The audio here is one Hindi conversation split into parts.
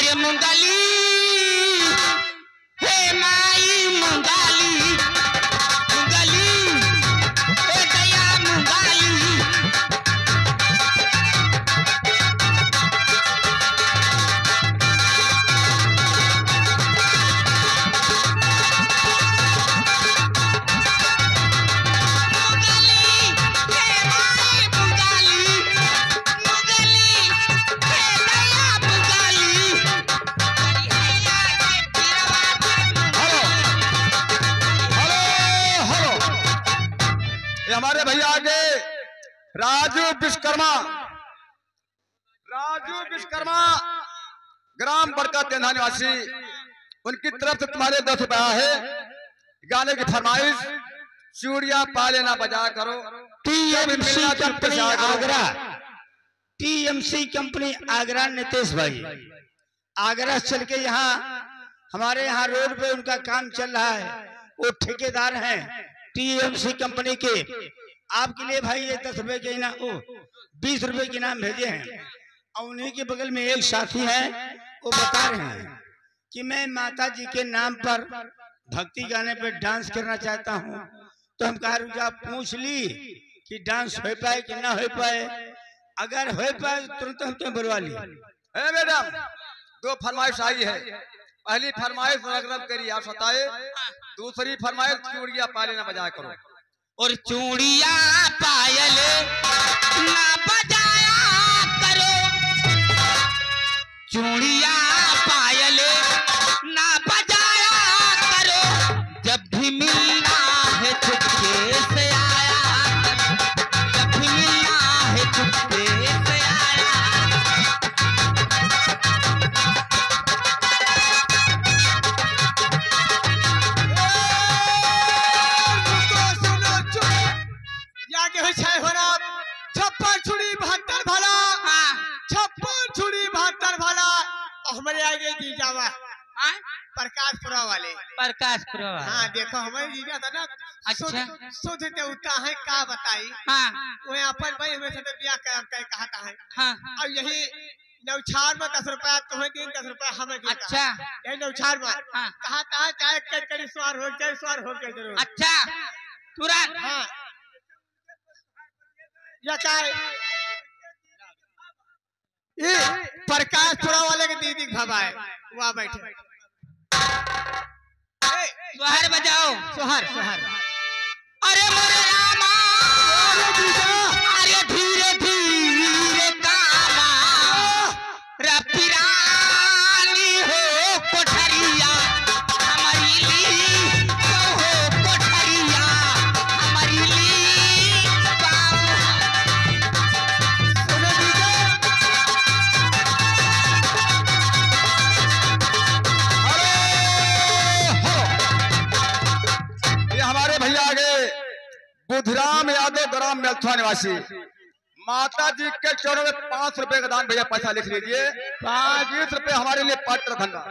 अरे मुंगाली हे माई मुंगाली मुंगाली हे दया मुंगाली हमारे भैया आगे राजू विश्वकर्मा ग्राम बड़का तेंधा निवासी, उनकी तरफ से तुम्हारे 10 रुपया है। गाने की फरमाइश चूड़िया पाले ना बजा करो। TMC company Agra, TMC company Agra Nitesh भाई आगरा चल के यहाँ हमारे यहाँ रोड पे उनका काम चल रहा है। वो ठेकेदार हैं टीएमसी कंपनी के। आपके लिए भाई ये 10 रुपए के इनाम 20 रुपए के इनाम भेजे हैं। और उन्हीं के बगल में एक साथी हैं, वो बता रहे हैं कि मैं माता जी के नाम पर भक्ति गाने पे डांस करना चाहता हूँ। तो हम कहा रुझा पूछ ली कि डांस हो पाए कि ना हो पाए। अगर हो पाए तो तुरंत हम तुम्हें बुलवा ली। मैडम 2 फरमाइश आई है। पहली फरमाइश रगरग करी आप सताए, दूसरी फरमाइश चूड़िया पाले ना बजाया करो। और चूड़िया पायल ना बजाया करो, चूड़िया पायल ना बजाया करो। जब भी मिलना है चुपके से आया, जब भी मिलना है चुपके से आया। हमारे आगे जीजा प्रकाशपुरा वाले। प्रकाशपुरा वाले, हाँ देखो हमारे जीजा था ना। अच्छा शुद्ध देवता है का बताई। हाँ वो अपन भाई हमें से ब्याह कहता है। हाँ अब यही नौछार में 10 रुपया तुम्हें दिन 10 रुपया हमें देता। अच्छा यही नौछार में हाँ। कहा चाहे कड़ी सवार हो के जरूर। अच्छा तुरंत हाँ या चाहे ये प्रकाशपुरा वाले के दीदी भवा है वहाँ बैठे। सोहर बजाओ, सोहर सोहर। अरे मोरे रामा अरे धीरे धीरे कामा रफी रानी हो कोठरिया हमारी ली हो कोठरिया हमारी ली बुधराम यादव ग्राम मेलथुआ निवासी, माता जी के चरणों में 5 रुपए का दान भैया पैसा लिख लीजिए। 20 रुपए हमारे लिए पात्र धंधा।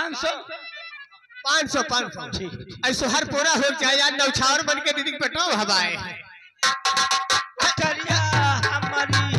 500 ठीक। ऐसे हर पूरा हो जाए यार। नौछावर बन के दीदी पटो हवाए हमारी।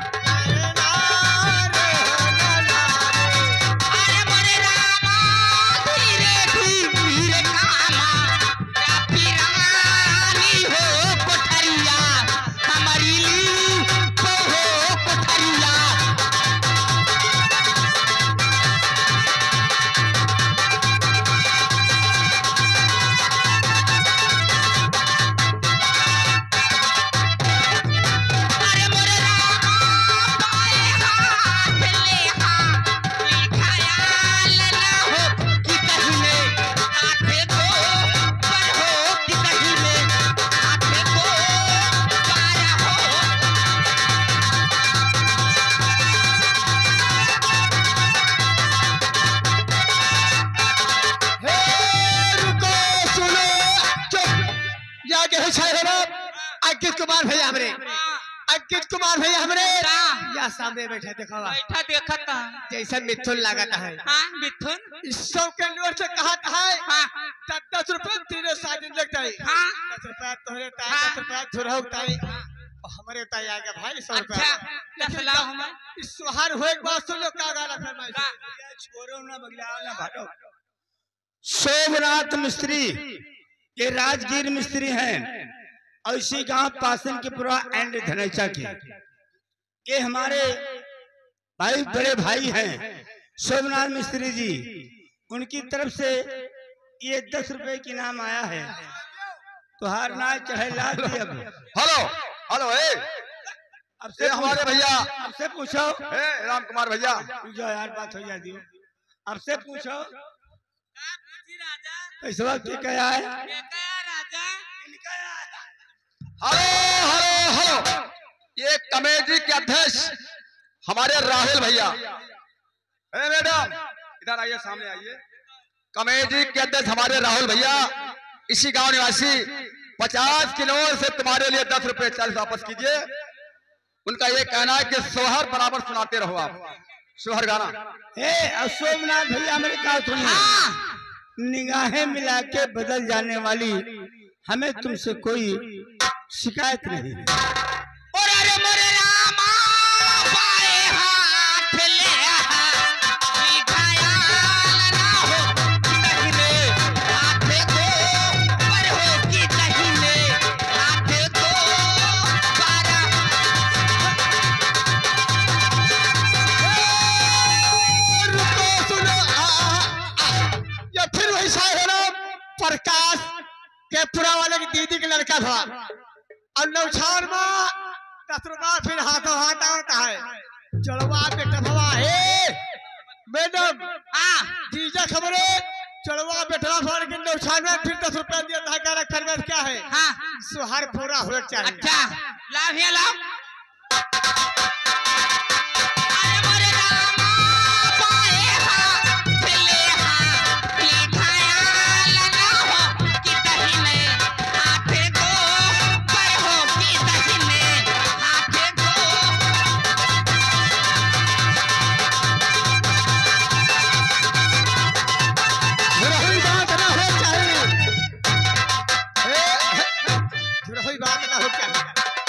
अंकित कुमार भैया हमरे या सामने बैठा देखा देखा था जैसा मिथुन लागत है। हाँ मिथुन इस सब के नोट से कहा है। हाँ 10 रुपए तीनों साथ लगता है। हाँ 10 रुपया तोहरे 10 रुपया थोड़ा होता है। हमारे तय आ गया भाई 100 रुपया। अच्छा नसला हम इस सोहर होए के बाद सुन लो का गाना फरमाइश। छोरो ना बगला ना भाटो। सोमनाथ मिस्त्री ये राजगीर मिस्त्री हैं और इसी गांव पासनपुरा एंड धनेचा के। ये हमारे भाई बड़े भाई हैं सोमनाथ मिस्त्री जी, उनकी तरफ से ये 10 रुपए की नाम आया है। तुहार ना चाहे ला दी। अब हेलो हेलो ए अब ये हमारे भैया अब से पूछो ए राम कुमार भैया पूछो यार, बात हो जाती है। अब से पूछो राजा पैसा की क्या है। राजा हेलो हेलो हेलो ये कमेटी के अध्यक्ष हमारे राहुल भैया। ए मैडम इधर आइए, सामने आइए। कमेटी के अध्यक्ष हमारे राहुल भैया, इसी गांव निवासी 50 किलो से तुम्हारे लिए 10 रुपए 40 वापस कीजिए। उनका ये कहना है कि सोहर बराबर सुनाते रहो आप, सोहर गाना। सोमनाथ भैया मेरे कहा सुनिए, निगाहें मिला के बदल जाने वाली हमें तुमसे कोई शिकायत नहीं। और अरे मोरे रामा बाएं हाथ ले मिठाया ना हो दहीने हाथ को पर हो कि दहीने हाथ को पारा। रुको सुनो या फिर वैसा है ना प्रकाश के पूरा वाले की दीदी के लड़का था और नौछार में 10 रुपया फिर हाथों हाथ होता है। चढ़वा बेटा भवा हे मैडम जीजा खबरे चढ़वा बेटा भर के नौछार में फिर 10 रुपया दिया था। क्या खरगोश क्या है? हाँ सुहार पूरा होना चाहिए। अच्छा लाभ है लाभ। अरे मोरे रामा बाएं हाथ ले मिठाया ना हो कि दहीने हाथ को पर हो कि दहीने हाथ को। रही बात ना हो चाहिए। रही बात ना हो चाहिए।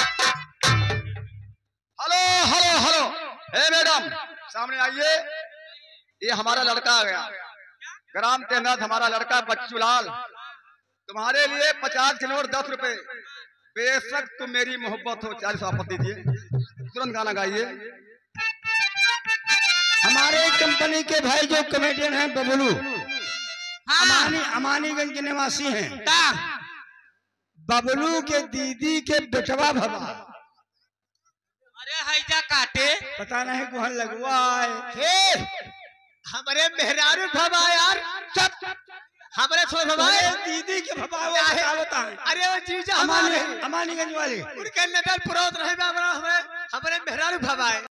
हेलो हेलो हेलो ए मैडम सामने आइए। ये हमारा लड़का आ गया, ग्राम तेनाथ हमारा लड़का बच्चू लाल। तुम्हारे लिए 50 किलो और 10 रुपए। बेशक तुम मेरी मोहब्बत हो, 40 वापस दीजिए। तुरंत गाना गाइए। हमारे कंपनी के भाई जो कमेडियन हैं बबलू, अमानीगंज के निवासी हैं। बबलू के दीदी के बेटवा भवा, अरे हैजा काटे पता नहीं कौन लगवाए। हे हमारे मेहरारू भवा यार, सब हमारे सो भवा दीदी के भवा वो होता है। अरे वो जीजा हमारे अमानीगंज वाले उनके नजर पुरोत रहे हमारे मेहरारू भवा है।